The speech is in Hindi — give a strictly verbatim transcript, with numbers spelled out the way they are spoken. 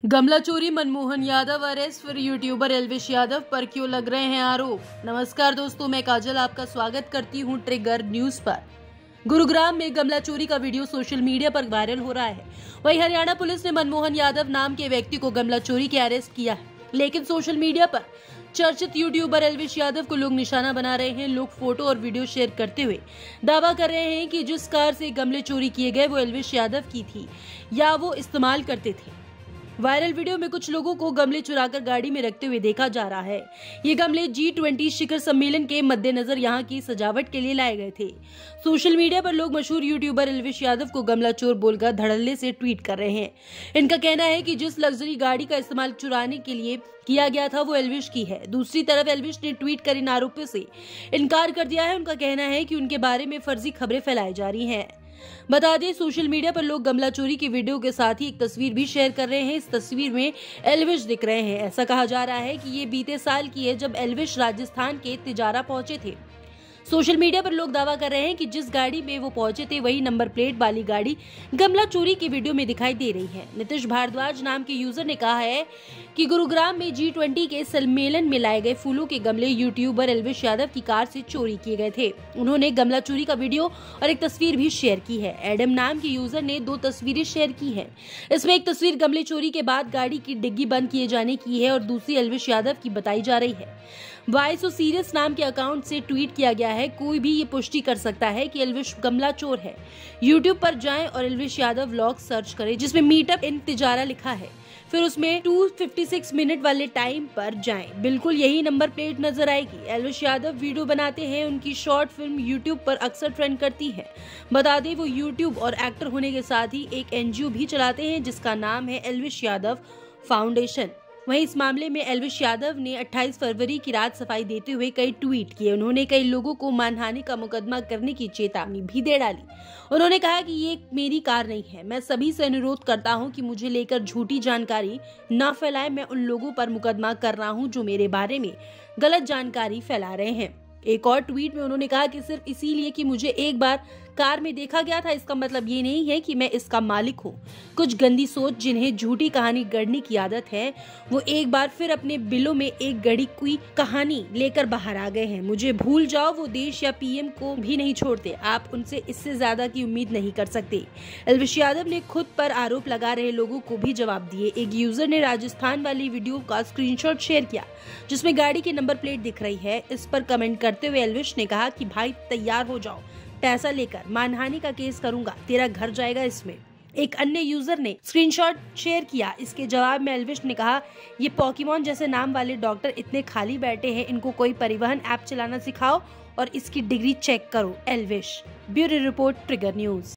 गमला चोरी मनमोहन यादव अरेस्ट, फिर यूट्यूबर एल्विश यादव पर क्यों लग रहे हैं आरोप। नमस्कार दोस्तों, मैं काजल आपका स्वागत करती हूं ट्रिगर न्यूज पर। गुरुग्राम में गमला चोरी का वीडियो सोशल मीडिया पर वायरल हो रहा है। वहीं हरियाणा पुलिस ने मनमोहन यादव नाम के व्यक्ति को गमला चोरी के अरेस्ट किया है, लेकिन सोशल मीडिया पर चर्चित यूट्यूबर एल्विश यादव को लोग निशाना बना रहे हैं। लोग फोटो और वीडियो शेयर करते हुए दावा कर रहे हैं कि जिस कार से गमले चोरी किए गए वो एल्विश यादव की थी या वो इस्तेमाल करते थे। वायरल वीडियो में कुछ लोगों को गमले चुराकर गाड़ी में रखते हुए देखा जा रहा है। ये गमले जी ट्वेंटी शिखर सम्मेलन के मद्देनजर यहाँ की सजावट के लिए लाए गए थे। सोशल मीडिया पर लोग मशहूर यूट्यूबर एल्विश यादव को गमला चोर बोलकर धड़ल्ले से ट्वीट कर रहे हैं। इनका कहना है कि जिस लग्जरी गाड़ी का इस्तेमाल चुराने के लिए किया गया था वो एल्विश की है। दूसरी तरफ एल्विश ने ट्वीट कर इन आरोपों से इनकार कर दिया है। उनका कहना है कि उनके बारे में फर्जी खबरें फैलाई जा रही हैं। बता दें, सोशल मीडिया पर लोग गमला चोरी की वीडियो के साथ ही एक तस्वीर भी शेयर कर रहे हैं। इस तस्वीर में एल्विश दिख रहे हैं। ऐसा कहा जा रहा है कि ये बीते साल की है, जब एल्विश राजस्थान के तिजारा पहुंचे थे। सोशल मीडिया पर लोग दावा कर रहे हैं कि जिस गाड़ी में वो पहुंचे थे वही नंबर प्लेट वाली गाड़ी गमला चोरी की वीडियो में दिखाई दे रही है। नीतीश भारद्वाज नाम के यूजर ने कहा है कि गुरुग्राम में जी ट्वेंटी के सम्मेलन में लाए गए फूलों के गमले यूट्यूबर एल्विश यादव की कार से चोरी किए गए थे। उन्होंने गमला चोरी का वीडियो और एक तस्वीर भी शेयर की है। एडम नाम के यूजर ने दो तस्वीरें शेयर की है। इसमें एक तस्वीर गमले चोरी के बाद गाड़ी की डिग्गी बंद किए जाने की है और दूसरी एल्विश यादव की बताई जा रही है। वाई सो सीरियस नाम के अकाउंट से ट्वीट किया गया है। कोई भी ये पुष्टि कर सकता है कि एल्विश गमला चोर है। यूट्यूब पर जाएं और एल्विश यादव व्लॉग सर्च करें, जिसमें मीटअप इन तिजारा लिखा है। फिर उसमें दो सौ छप्पन मिनट वाले टाइम पर जाएं, बिल्कुल यही नंबर प्लेट नजर आएगी। एल्विश यादव वीडियो बनाते हैं। उनकी शॉर्ट फिल्म यूट्यूब पर अक्सर ट्रेंड करती है। बता दें, वो यूट्यूब और एक्टर होने के साथ ही एक एनजीओ भी चलाते हैं, जिसका नाम है एल्विश यादव फाउंडेशन। वहीं इस मामले में एल्विश यादव ने अट्ठाईस फरवरी की रात सफाई देते हुए कई ट्वीट किए। उन्होंने कई लोगों को मानहानि का मुकदमा करने की चेतावनी भी दे डाली। उन्होंने कहा कि ये मेरी कार नहीं है। मैं सभी से अनुरोध करता हूं कि मुझे लेकर झूठी जानकारी न फैलाएं। मैं उन लोगों पर मुकदमा कर रहा हूं जो मेरे बारे में गलत जानकारी फैला रहे हैं। एक और ट्वीट में उन्होंने कहा कि सिर्फ इसीलिए कि मुझे एक बार कार में देखा गया था, इसका मतलब ये नहीं है कि मैं इसका मालिक हूँ। कुछ गंदी सोच जिन्हें झूठी कहानी गढ़ने की आदत है, वो एक बार फिर अपने बिलों में एक गढ़ी हुई कहानी लेकर बाहर आ गए हैं। मुझे भूल जाओ, वो देश या पीएम को भी नहीं छोड़ते। आप उनसे इससे ज्यादा की उम्मीद नहीं कर सकते। एल्विश यादव ने खुद पर आरोप लगा रहे लोगों को भी जवाब दिए। एक यूजर ने राजस्थान वाली वीडियो का स्क्रीनशॉट शेयर किया, जिसमें गाड़ी की नंबर प्लेट दिख रही है। इस पर कमेंट करते हुए एल्विश ने कहा कि भाई तैयार हो जाओ, पैसा लेकर मानहानि का केस करूंगा, तेरा घर जाएगा इसमें। एक अन्य यूजर ने स्क्रीनशॉट शेयर किया। इसके जवाब में एल्विश ने कहा, ये पोकेमॉन जैसे नाम वाले डॉक्टर इतने खाली बैठे हैं, इनको कोई परिवहन ऐप चलाना सिखाओ और इसकी डिग्री चेक करो। Elvish. Bureau report, trigger news.